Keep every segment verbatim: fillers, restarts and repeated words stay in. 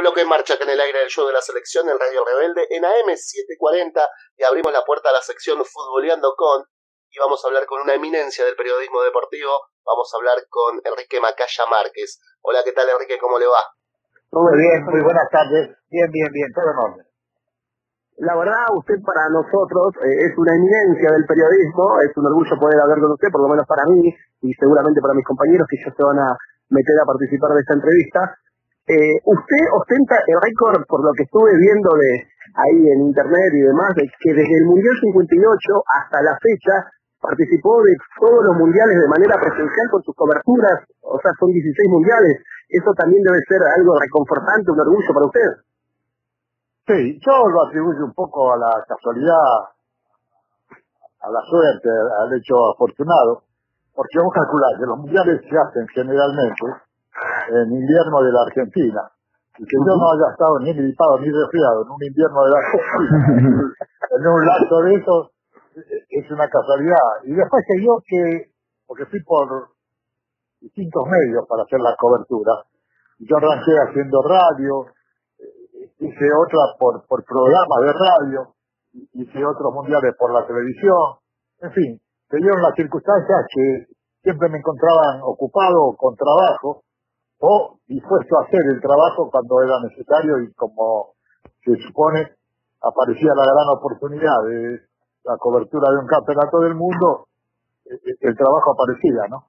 bloque en marcha acá en el aire del show de la selección en Radio Rebelde en A M setecientos cuarenta y abrimos la puerta a la sección Futboleando con y vamos a hablar con una eminencia del periodismo deportivo. Vamos a hablar con Enrique Macaya Márquez. Hola, ¿qué tal, Enrique? ¿Cómo le va? Todo bien, muy buenas tardes. Bien, bien, bien, todo en orden. La verdad, usted para nosotros eh, es una eminencia del periodismo, es un orgullo poder hablar con usted, por lo menos para mí, y seguramente para mis compañeros que ya se van a meter a participar de esta entrevista. Eh, usted ostenta el récord, por lo que estuve viendo de ahí en internet y demás, de que desde el Mundial cincuenta y ocho hasta la fecha participó de todos los mundiales de manera presencial con sus coberturas, o sea, son dieciséis mundiales. Eso también debe ser algo reconfortante, un orgullo para usted. Sí, yo lo atribuyo un poco a la casualidad, a la suerte, al hecho afortunado, porque vos calculás que los mundiales se hacen generalmente en invierno de la Argentina, y que yo no haya estado ni gripado ni resfriado en un invierno de la Argentina, en un lapso de eso, es una casualidad. Y después que yo que, porque fui por distintos medios para hacer la cobertura, yo arranqué haciendo radio, hice otra por, por programas de radio, hice otros mundiales por la televisión, en fin, se dieron las circunstancias que siempre me encontraban ocupado con trabajo o dispuesto a hacer el trabajo cuando era necesario y como se supone aparecía la gran oportunidad de la cobertura de un campeonato del mundo, el trabajo aparecía, ¿no?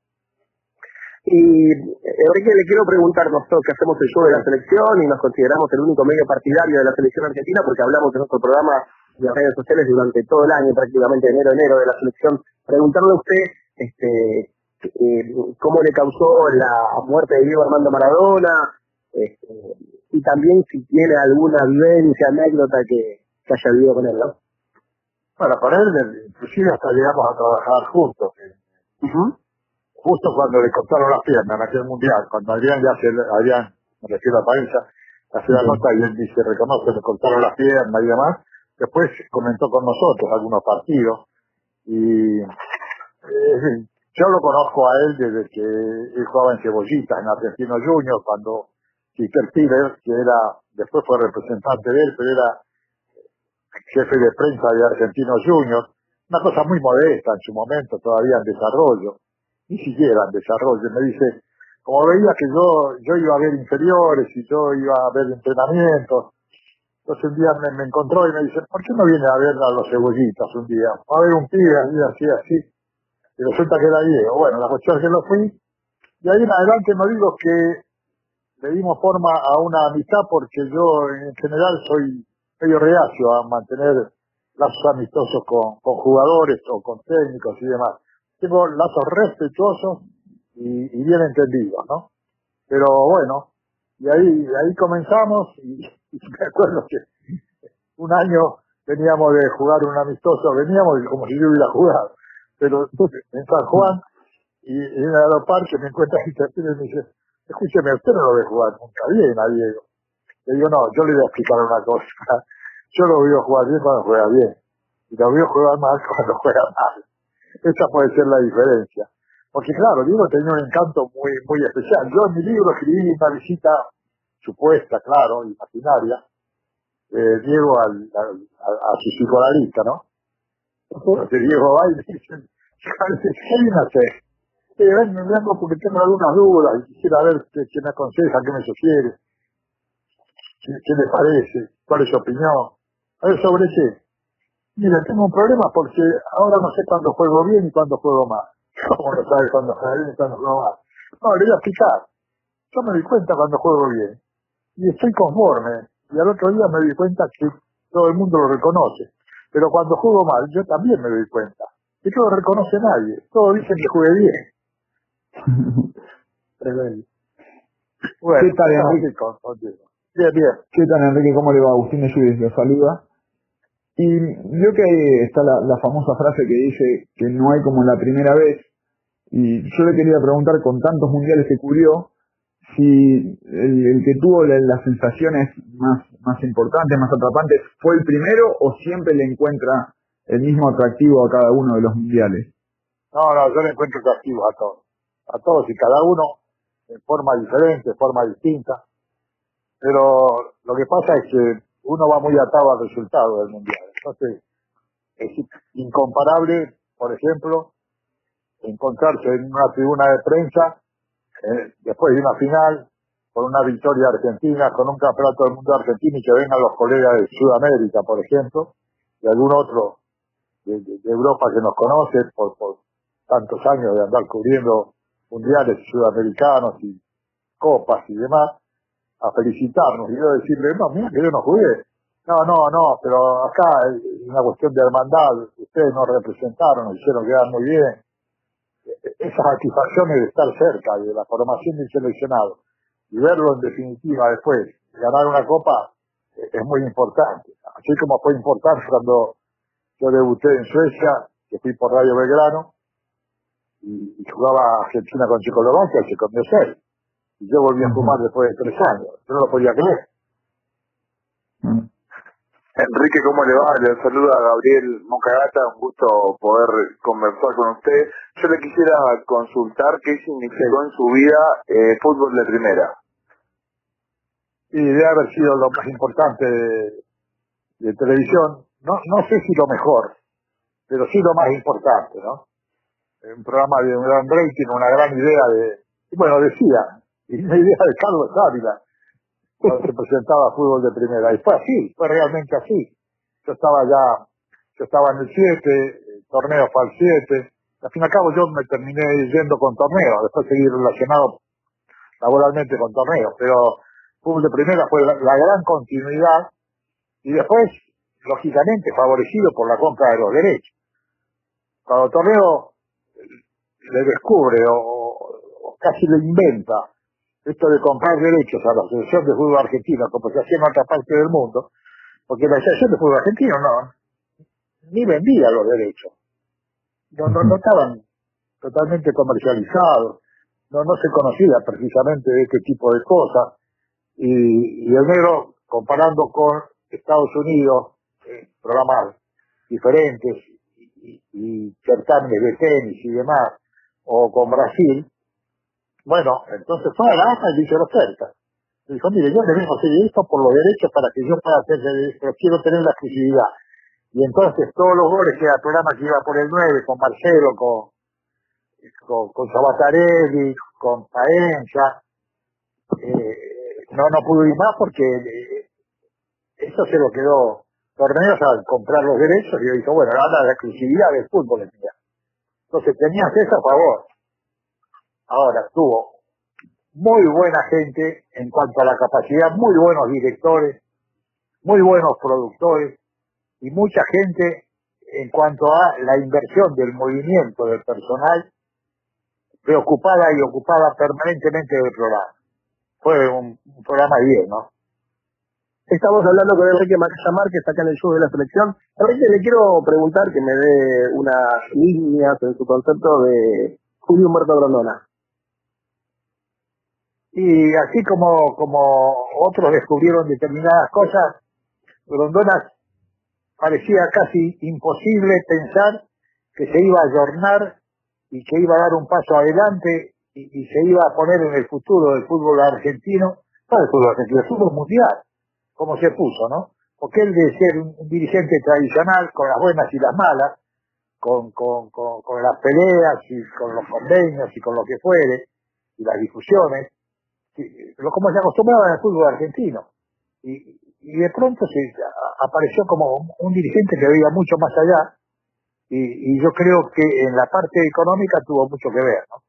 Y Enrique, le quiero preguntar, nosotros que hacemos el show de la selección y nos consideramos el único medio partidario de la selección argentina porque hablamos en nuestro programa de las redes sociales durante todo el año, prácticamente enero enero de la selección, preguntarle a usted este eh, cómo le causó la muerte de Diego Armando Maradona, este, y también si tiene alguna vivencia, anécdota que, que haya vivido con él, ¿no? Bueno, con él inclusive hasta llegamos a trabajar juntos. Uh-huh. Justo cuando le cortaron las piernas en aquel mundial, cuando Adrián ya se, Adrián, me refiero a Paenza, hace la nota y él dice, reconoce, le cortaron las piernas y demás, después comentó con nosotros algunos partidos, y eh, yo lo conozco a él desde que él jugaba en Cebollitas, en Argentino Juniors, cuando Quique Piller, que era, después fue representante de él, pero era jefe de prensa de Argentino Juniors, una cosa muy modesta en su momento, todavía en desarrollo, ni siquiera en desarrollo. Me dice, como veía que yo yo iba a ver inferiores y yo iba a ver entrenamientos, entonces un día me, me encontró y me dice, ¿por qué no viene a ver a los Cebollitas un día? A ver un pibe así, así, así. Y resulta que era Diego. Bueno, la cuestión es que lo fui, y ahí en adelante no digo que le dimos forma a una amistad, porque yo en general soy medio reacio a mantener lazos amistosos con, con jugadores o con técnicos y demás. Tengo lazos respetuosos y, y bien entendidos, ¿no? Pero bueno, y ahí ahí comenzamos, y, y me acuerdo que un año veníamos de jugar un amistoso, veníamos como si yo hubiera jugado, pero en San Juan, y, y en el aeroparque me encuentra y me dice, escúcheme, usted no lo ve jugar nunca bien a Diego. Le digo, no, yo le voy a explicar una cosa, yo lo veo jugar bien cuando juega bien, y lo veo jugar mal cuando juega mal. Esa puede ser la diferencia. Porque claro, Diego tenía un encanto muy muy especial. Yo en mi libro escribí una visita supuesta, claro, imaginaria, de Diego al, al, a, a su psicoanalista, ¿no? Entonces Diego va y dice, ¿qué viene a hacer? Sí, ven, me vengo porque tengo algunas dudas y quisiera ver qué, qué me aconseja, qué me sugiere, qué, qué le parece, cuál es su opinión. A ver, ¿sobre qué? Mira, tengo un problema porque ahora no sé cuándo juego bien y cuándo juego mal. ¿Cómo no sabes cuándo juego bien y cuándo juego mal? No, le voy a explicar. Yo me di cuenta cuando juego bien y estoy conforme. Y al otro día me di cuenta que todo el mundo lo reconoce. Pero cuando juego mal, yo también me doy cuenta. Y no lo reconoce nadie. Todos dicen que jugué bien. Tremendo. Bueno, ¿qué tal, Enrique? Con, contigo. Bien, bien. ¿Qué tal, Enrique? ¿Cómo le va? Agustín de Lluís lo saluda. Y veo que ahí está la, la famosa frase que dice que no hay como la primera vez. Y yo le quería preguntar, con tantos mundiales que cubrió, si el, el que tuvo la, las sensaciones más, más importantes, más atrapantes, fue el primero o siempre le encuentra el mismo atractivo a cada uno de los mundiales. No, no, yo le encuentro atractivos a todos. A todos y cada uno en forma diferente, en forma distinta. pero lo que pasa es que uno va muy atado al resultado del Mundial. Entonces, es incomparable, por ejemplo, encontrarse en una tribuna de prensa, eh, después de una final, con una victoria argentina, con un campeonato del mundo argentino, y que vengan los colegas de Sudamérica, por ejemplo, y algún otro de, de, de Europa que nos conoce por, por tantos años de andar cubriendo mundiales sudamericanos y copas y demás, a felicitarnos y yo decirle, no, mira que yo no jugué. No, no, no, pero acá es una cuestión de hermandad, ustedes nos representaron, nos hicieron quedar muy bien. Esas satisfacciones de estar cerca de la formación del seleccionado y verlo en definitiva después, ganar una copa, es muy importante. Así como fue importante cuando yo debuté en Suecia, que fui por Radio Belgrano, y, y jugaba Argentina con Checoslovaquia, se comió seis. Y yo volví a fumar después de tres años. Yo no lo podía creer. Uh-huh. Enrique, ¿cómo le va? Le saluda Gabriel Moncagata, un gusto poder conversar con usted. Yo le quisiera consultar qué significó en su vida eh, fútbol de primera. Y debe haber sido lo más importante de, de televisión. No, no sé si lo mejor, pero sí lo más importante, ¿no? Un programa de un gran rating, una gran idea de, bueno, decía, y una idea de Carlos Ávila, cuando se presentaba fútbol de primera. Y fue así, fue realmente así. Yo estaba ya, yo estaba en el siete, el torneo fue al siete. Al fin y al cabo yo me terminé yendo con torneos, después seguí relacionado laboralmente con torneos, pero fútbol de primera fue la, la gran continuidad y después, lógicamente, favorecido por la compra de los derechos. Cuando el torneo le descubre o, o casi le inventa esto de comprar derechos a la Asociación de Fútbol Argentino, como se hacía en otra parte del mundo, porque la Asociación de Fútbol Argentino no, ni vendía los derechos. No, no, no estaban totalmente comercializados, no, no se conocía precisamente de este tipo de cosas. Y, y el negro, comparando con Estados Unidos, eh, programas diferentes y, y certámenes de tenis y demás, o con Brasil, bueno, entonces fue a la AFA y le hizo la oferta. Le dijo, mire, yo le vengo a hacer esto por los derechos para que yo pueda hacer, pero quiero tener la exclusividad. Y entonces todos los goles que era el programa que iba por el nueve, con Marcelo, con, con, con Sabatarelli, con Paenza, eh, no, no pudo ir más porque eh, eso se lo quedó Torneos al comprar los derechos y dijo, bueno, ahora la exclusividad del fútbol es mía. Entonces tenías eso a favor. Ahora tuvo muy buena gente en cuanto a la capacidad, muy buenos directores, muy buenos productores y mucha gente en cuanto a la inversión del movimiento del personal preocupada y ocupada permanentemente del programa. Fue un, un programa bien, ¿no? Estamos hablando con Enrique Macaya Márquez acá en el show de la selección. Enrique, le quiero preguntar que me dé unas líneas en su concepto de Julio Humberto Grondona. Y así como, como otros descubrieron determinadas cosas, Grondona parecía casi imposible pensar que se iba a ayornar y que iba a dar un paso adelante y, y se iba a poner en el futuro del fútbol argentino, no del fútbol argentino, del fútbol mundial, como se puso, ¿no? Porque él de ser un, un dirigente tradicional, con las buenas y las malas, con, con, con, con las peleas y con los convenios y con lo que fuere, y las discusiones, lo como se acostumbraba en el fútbol argentino. Y, y de pronto se a, apareció como un dirigente que veía mucho más allá, y, y yo creo que en la parte económica tuvo mucho que ver, ¿no?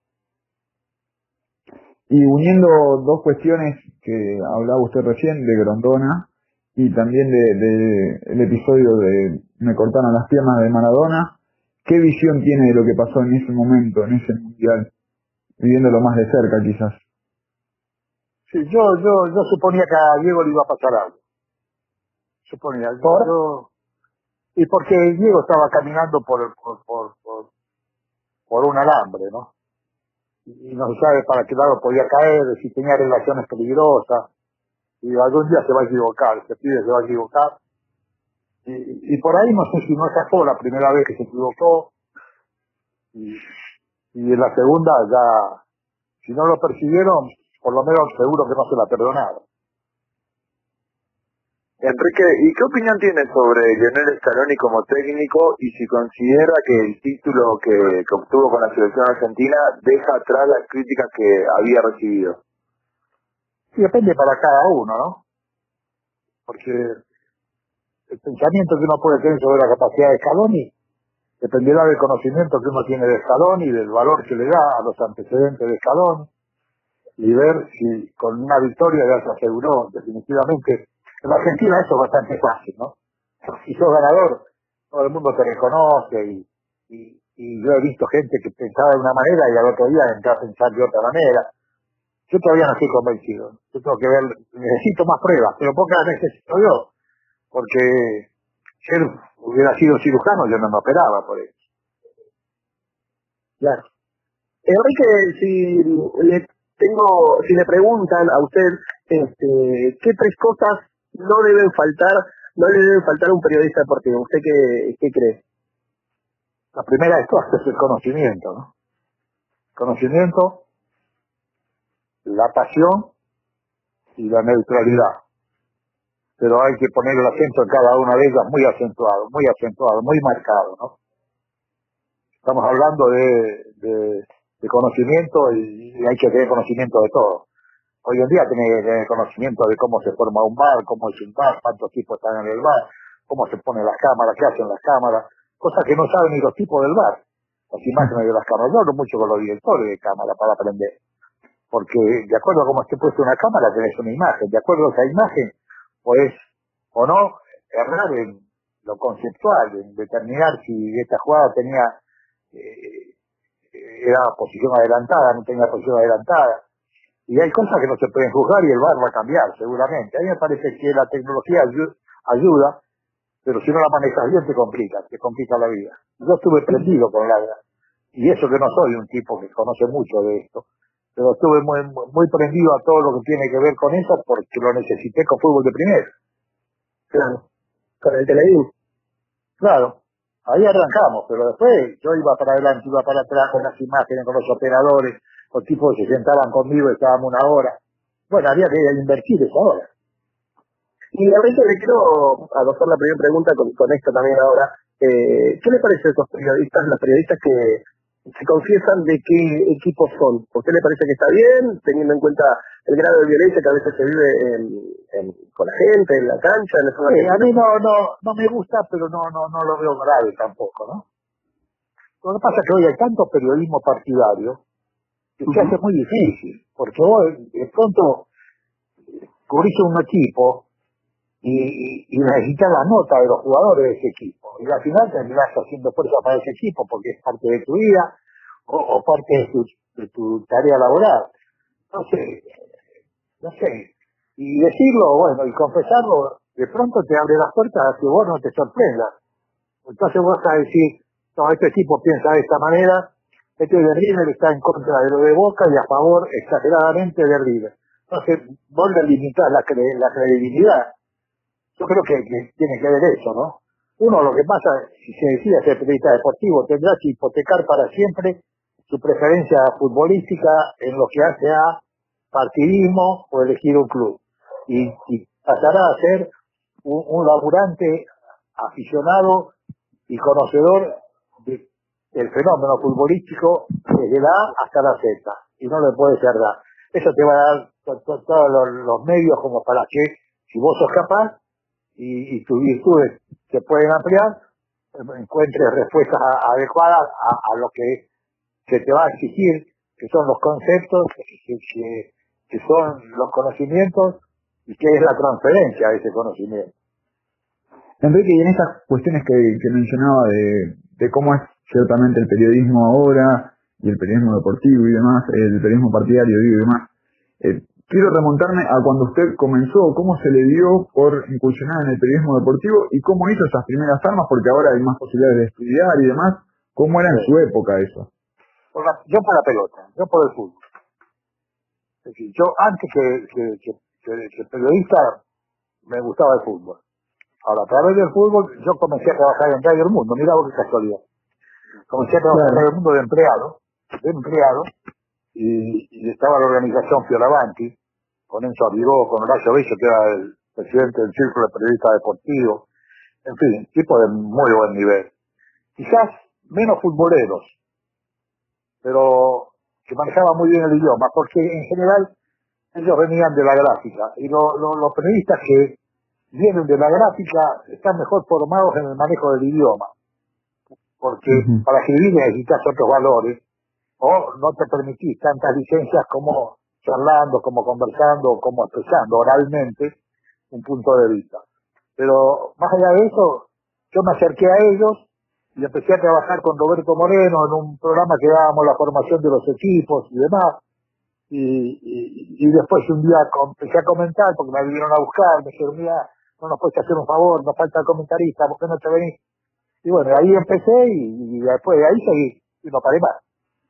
Y uniendo dos cuestiones que hablaba usted recién, de Grondona, y también de, de el episodio de Me cortaron las piernas de Maradona, ¿qué visión tiene de lo que pasó en ese momento, en ese mundial, viviéndolo más de cerca quizás? Sí, yo, yo, yo suponía que a Diego le iba a pasar algo. Suponía. ¿Por? Yo, y porque Diego estaba caminando por, por, por, por, por un alambre, ¿no? Y no se sabe para qué lado podía caer, si tenía relaciones peligrosas, y algún día se va a equivocar, este pibe se va a equivocar. Y, y por ahí no sé si no esa fue la primera vez que se equivocó, y, y en la segunda ya, si no lo persiguieron, por lo menos seguro que no se la perdonaron. Enrique, ¿y qué opinión tiene sobre Lionel Scaloni como técnico y si considera que el título que, que obtuvo con la selección argentina deja atrás las críticas que había recibido? Sí, depende para cada uno, ¿no? Porque el pensamiento que uno puede tener sobre la capacidad de Scaloni dependerá del conocimiento que uno tiene de Scaloni, del valor que le da a los antecedentes de Scaloni, y ver si con una victoria ya se aseguró definitivamente. En la Argentina eso es bastante fácil, ¿no? Si sos ganador, todo el mundo te reconoce y, y, y yo he visto gente que pensaba de una manera y al otro día entró a pensar de otra manera. Yo todavía no estoy convencido. Yo tengo que ver, necesito más pruebas, pero pocas necesito yo, porque si él hubiera sido cirujano yo no me operaba por eso. Claro. Enrique, si le tengo, si le preguntan a usted, este, ¿qué tres cosas no deben faltar, no le deben faltar a un periodista deportivo? ¿Usted qué, qué cree? La primera de todas es el conocimiento, ¿no? Conocimiento, la pasión y la neutralidad. Pero hay que poner el acento en cada una de ellas muy acentuado, muy acentuado, muy marcado, ¿no? Estamos hablando de, de, de conocimiento y, y hay que tener conocimiento de todo. Hoy en día tiene que tener conocimiento de cómo se forma un bar, cómo es un bar, cuántos tipos están en el bar, cómo se ponen las cámaras, qué hacen las cámaras, cosas que no saben ni los tipos del bar, las imágenes de las cámaras. Yo hablo mucho con los directores de cámara para aprender, porque de acuerdo a cómo esté puesta una cámara tenés una imagen, de acuerdo a esa imagen podés o no errar en lo conceptual, en determinar si esta jugada tenía eh, era posición adelantada, no tenía posición adelantada. Y hay cosas que no se pueden juzgar y el V A R va a cambiar, seguramente. A mí me parece que la tecnología ayuda, pero si no la manejas bien te complica, te complica la vida. Yo estuve prendido con la y eso que no soy un tipo que conoce mucho de esto, pero estuve muy, muy prendido a todo lo que tiene que ver con eso porque lo necesité con fútbol de primera. Claro, con el Televín. Claro, ahí arrancamos, pero después yo iba para adelante, iba para atrás con las imágenes, con los operadores, los tipos se sentaban conmigo, estábamos una hora. Bueno, había que invertir esa hora. Y Enrique, le quiero adoptar la primera pregunta con, con esto también ahora. Eh, ¿Qué le parece a estos periodistas, los periodistas que se confiesan de qué equipos son? ¿A usted le parece que está bien, teniendo en cuenta el grado de violencia que a veces se vive en, en, con la gente, en la cancha? En sí, a mí no, no, no me gusta, pero no, no, no lo veo grave tampoco, ¿no? Lo que pasa es que hoy hay tanto periodismo partidario que se hace muy difícil, porque vos de pronto cubrís un equipo y, y, y necesitas la nota de los jugadores de ese equipo, y al final terminás haciendo fuerza para ese equipo porque es parte de tu vida o, o parte de tu, de tu tarea laboral. No sé, no sé. Y decirlo, bueno, y confesarlo, de pronto te abre las puertas a que vos no te sorprendas. Entonces vos vas a decir, no, este equipo piensa de esta manera, este de River está en contra de lo de Boca y a favor exageradamente de River. Entonces vos le limitás la, cre la credibilidad. Yo creo que, que tiene que ver eso, ¿no? Uno, lo que pasa, si se decide ser periodista deportivo, tendrá que hipotecar para siempre su preferencia futbolística en lo que hace a partidismo o elegir un club. Y, y pasará a ser un, un laburante aficionado y conocedor de, del fenómeno futbolístico desde la A hasta la Z, y no le puede ser dar. Eso te va a dar todos to, to, los, los medios como para que, si vos sos capaz y, y tus virtudes se pueden ampliar, encuentres respuestas adecuadas a, a lo que se te va a exigir, que son los conceptos, que, que, que son los conocimientos y que es la transferencia de ese conocimiento. Enrique, y en estas cuestiones que, que mencionaba de, de cómo es ciertamente el periodismo ahora, y el periodismo deportivo y demás, el periodismo partidario y demás, eh, quiero remontarme a cuando usted comenzó, cómo se le dio por incursionar en el periodismo deportivo y cómo hizo esas primeras armas, porque ahora hay más posibilidades de estudiar y demás. ¿Cómo era en su época eso? Por la, yo por la pelota, yo por el fútbol. Es decir, yo antes que, que, que, que, que periodista me gustaba el fútbol. Ahora, a través del fútbol, yo comencé a trabajar en Radio El Mundo, mirá vos qué casualidad. Comencé a trabajar en Radio El Mundo de empleado, de empleado, y, y estaba la organización Fioravanti, con Enzo Avigó, con Horacio Bello, que era el, presidente del Círculo de Periodistas Deportivos, en fin, tipo de muy buen nivel. Quizás menos futboleros, pero que manejaban muy bien el idioma, porque en general ellos venían de la gráfica, y lo, lo, los periodistas que vienen de la gráfica están mejor formados en el manejo del idioma, porque uh-huh. para escribir necesitas otros valores, o no te permitís tantas licencias como charlando, como conversando, como expresando oralmente un punto de vista. Pero más allá de eso, yo me acerqué a ellos y empecé a trabajar con Roberto Moreno en un programa que dábamos la formación de los equipos y demás. Y, y, y después un día empecé a comentar, porque me vinieron a buscar, me dijeron, mira, no nos puedes hacer un favor, nos falta el comentarista, ¿por qué no te venís? Y bueno, ahí empecé y, y después de ahí seguí y no paré más.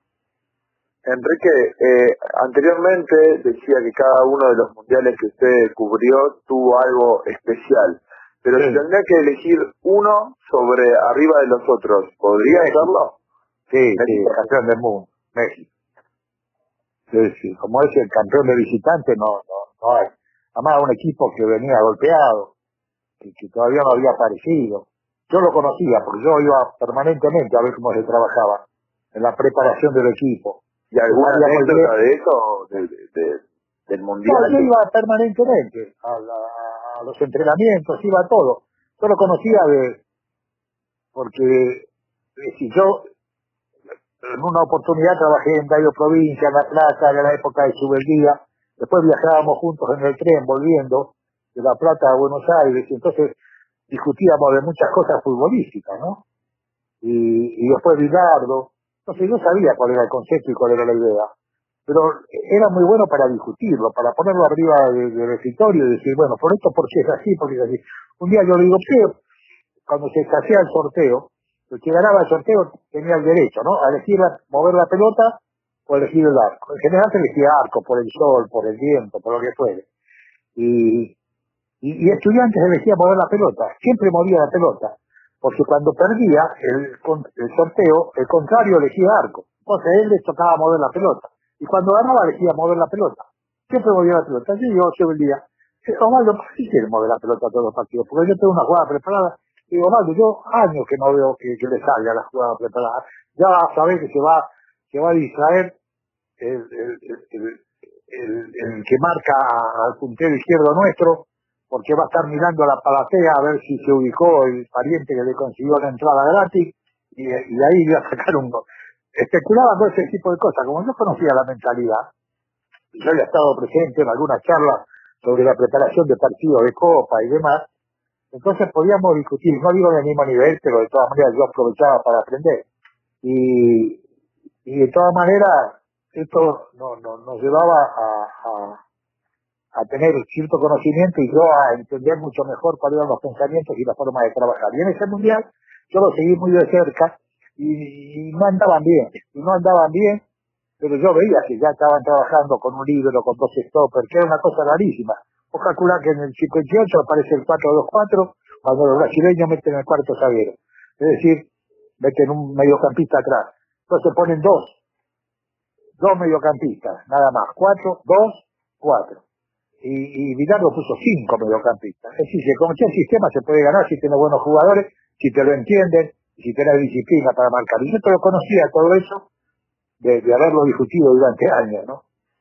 Enrique, eh, anteriormente decía que cada uno de los mundiales que usted cubrió tuvo algo especial, pero sí. Si tendría que elegir uno sobre arriba de los otros, ¿podría hacerlo? Sí, sí, el campeón del mundo, México. Sí, sí, como es el campeón de visitante, no, no, no hay. Además, un equipo que venía golpeado, que, que todavía no había aparecido. Yo lo conocía, porque yo iba permanentemente a ver cómo se trabajaba en la preparación del equipo. ¿Y alguna anécdota de eso, de, de, de, del mundial? No, yo iba permanentemente a, la, a los entrenamientos, iba a todo. Yo lo conocía de, porque eh, si yo en una oportunidad trabajé en Radio Provincia, en La Plata, en la época de Subeldía, después viajábamos juntos en el tren volviendo de La Plata a Buenos Aires, y entonces discutíamos de muchas cosas futbolísticas, ¿no? Y, y después Bilardo. Entonces yo sabía cuál era el concepto y cuál era la idea, pero era muy bueno para discutirlo, para ponerlo arriba de, del escritorio y decir, bueno, por esto, por qué es así, porque es así. Un día yo le digo, ¿qué? Cuando se hacía el sorteo, el que ganaba el sorteo tenía el derecho, ¿no? A elegir, la, mover la pelota o elegir el arco. En general se elegía arco, por el sol, por el viento, por lo que fuere. Y, y, y estudiantes elegía mover la pelota, siempre movía la pelota. Porque cuando perdía el, el sorteo, el contrario elegía arco. Entonces él les tocaba mover la pelota. Y cuando ganaba elegía mover la pelota. Siempre movía la pelota. Así yo se vendía. Osvaldo, ¿por qué quiere mover la pelota a todos los partidos? Porque yo tengo una jugada preparada. Y digo, Osvaldo, yo años que no veo que, que le salga la jugada preparada. Ya sabés que se va, se va a distraer el, el, el, el, el, el que marca al puntero izquierdo nuestro, porque va a estar mirando a la palatea a ver si se ubicó el pariente que le consiguió la entrada gratis, y, y de ahí iba a sacar un gol. Especulaba con ese tipo de cosas. Como yo conocía la mentalidad, yo había estado presente en algunas charlas sobre la preparación de partidos de Copa y demás, entonces podíamos discutir, no digo del mismo nivel, pero de todas maneras yo aprovechaba para aprender. Y, y de todas maneras, esto no, no, nos llevaba a... a a tener cierto conocimiento y yo a entender mucho mejor cuáles eran los pensamientos y la forma de trabajar. Y en ese mundial yo lo seguí muy de cerca y, y no andaban bien, y no andaban bien, pero yo veía que ya estaban trabajando con un líbero, con dos stoppers, que era una cosa rarísima. Vos calculás que en el cincuenta y ocho aparece el cuatro dos cuatro, cuando los brasileños meten el cuarto zaguero. Es decir, meten un mediocampista atrás. Entonces ponen dos, dos mediocampistas, nada más, cuatro, dos, cuatro. Y, y Bilardo puso cinco mediocampistas. Es decir, con cualquier sistema se puede ganar si tiene buenos jugadores, si te lo entienden, si tenés disciplina para marcar. Y yo te lo conocía todo eso de, de haberlo discutido durante años, ¿no?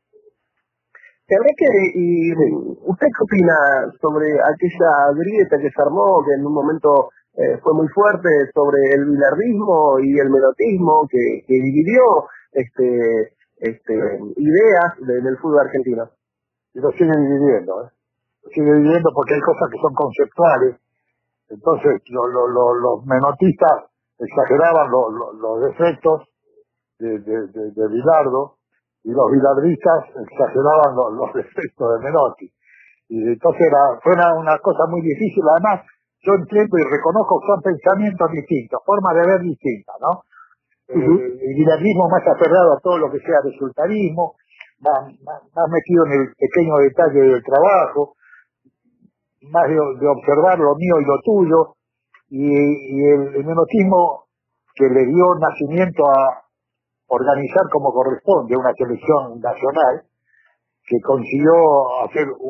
Enrique, ¿y usted qué opina sobre aquella grieta que se armó, que en un momento eh, fue muy fuerte, sobre el bilardismo y el menotismo, que, que dividió este, este, ideas de, del fútbol argentino? Y lo sigue dividiendo, ¿eh? Lo sigue dividiendo porque hay cosas que son conceptuales. Entonces, lo, lo, lo, los menotistas exageraban lo, lo, los defectos de, de, de, de Bilardo, y los bilardistas exageraban lo, los defectos de Menotti. Y entonces era, fue una, una cosa muy difícil. Además, yo entiendo y reconozco que son pensamientos distintos, formas de ver distintas, ¿no? Uh-huh. eh, el bilardismo más aferrado a todo lo que sea resultarismo, Más, más, más metido en el pequeño detalle del trabajo, más de, de observar lo mío y lo tuyo, y, y el, el menotismo que le dio nacimiento a organizar como corresponde una selección nacional, que consiguió hacer un,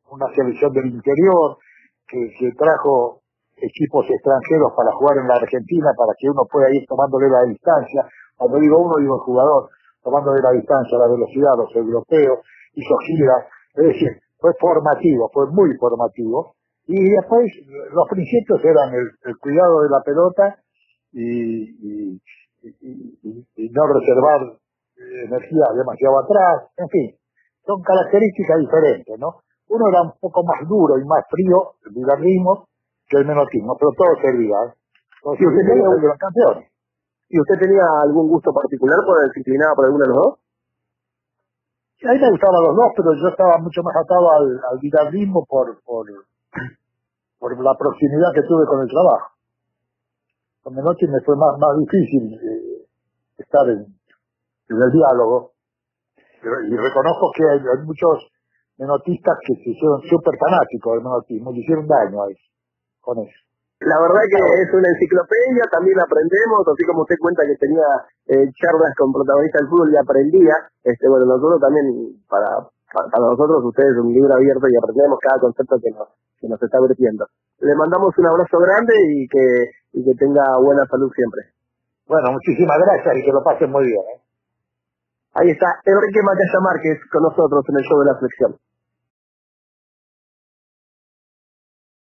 una selección del interior que, que trajo equipos extranjeros para jugar en la Argentina, para que uno pueda ir tomándole la distancia. Cuando digo uno, digo el jugador, tomándole la distancia, la velocidad, los europeos, hizo giras. Es decir, fue formativo, fue muy formativo. Y después los principios eran el, el cuidado de la pelota y, y, y, y, y no reservar energía demasiado atrás. En fin, son características diferentes, ¿no? Uno era un poco más duro y más frío, el bilardismo, que el menotismo, pero todo servía. ¿eh? Todo ¿Y usted tenía, servía, campeones. ¿Y usted tenía algún gusto particular por el se inclinaba por alguno de los dos? A mí me gustaban los dos, pero yo estaba mucho más atado al, al bilardismo por, por, por la proximidad que tuve con el trabajo. Con Menotti me fue más, más difícil eh, estar en, en el diálogo. Pero, y reconozco que hay, hay muchos menotistas que se hicieron súper fanáticos del menotismo, le hicieron daño a eso, con eso. La verdad que es una enciclopedia, también aprendemos, así como usted cuenta que tenía eh, charlas con protagonistas del fútbol y aprendía, este bueno, nosotros también, para, para, para nosotros, ustedes es un libro abierto y aprendemos cada concepto que nos, que nos está vertiendo. Le mandamos un abrazo grande y que, y que tenga buena salud siempre. Bueno, muchísimas gracias y que lo pasen muy bien. ¿eh? Ahí está Enrique Macaya Márquez con nosotros en el show de la selección.